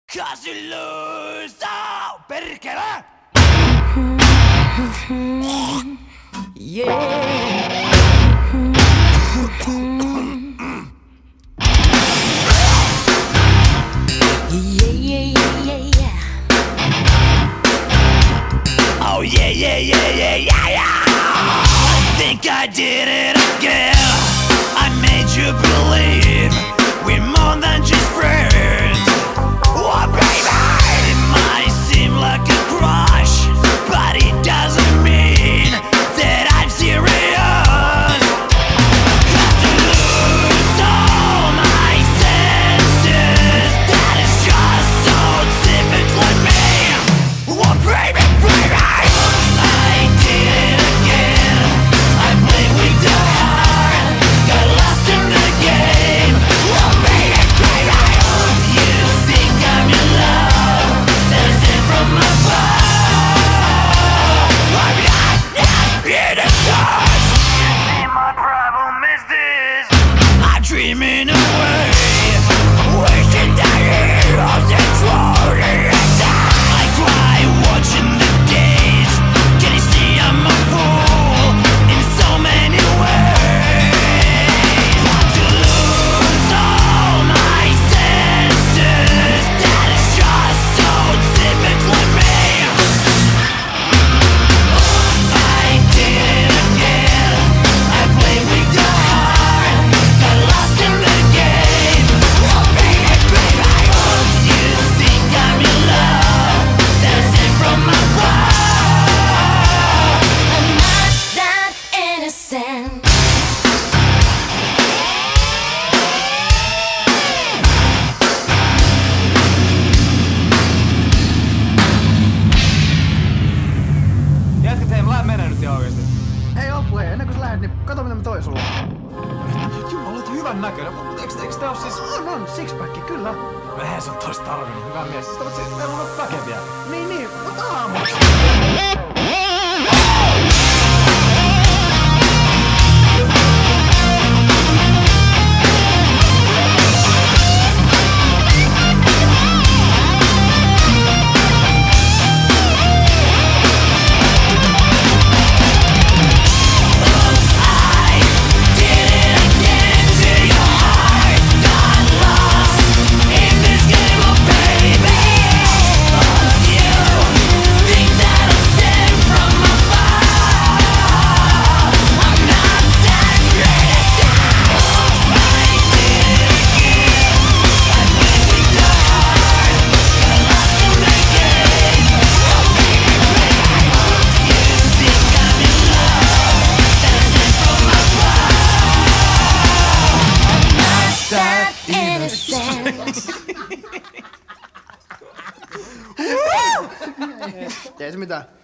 'Cause you lose, oh, perkele! Yeah. Oh yeah, yeah, yeah, yeah, yeah, yeah. I think I did it again. I made you believe we're more than just friends. Oh baby, it might seem like a crush, but it doesn't mean that I'm serious. 'Cause you lose all my senses. That is just so typically me. Oh baby, baby, I did it again. I played with the heart, got lost in the game. Oh baby, baby, you think I'm in love, dancing from above. I'm not in a touch. My problem is this: I'm dreaming away, wasting the years that slowly exist. I cry watching the days. Can you see I'm a fool in so many ways? To lose all my senses, that is just so typically me. I did it again. I played with the heart, got lost in the game. Oh baby, baby, you think I'm in love, dancing from above. I'm not that innocent. Jätkät, hei, mä menen nyt ihan oikeesti. Hei Opple, ennen kuin sä lähdet, niin kato mitä mä toin sulle. Jumala, olet hyvän näköinen, mutta eiks tää oo siis... On, sixpacki, kyllä. Eihän se on tois tarvinnut, hyvä mies. Sitä voit siis, meillä on väkeviä. Niin, mutta aamuksi. That innocent. Ei se mitään.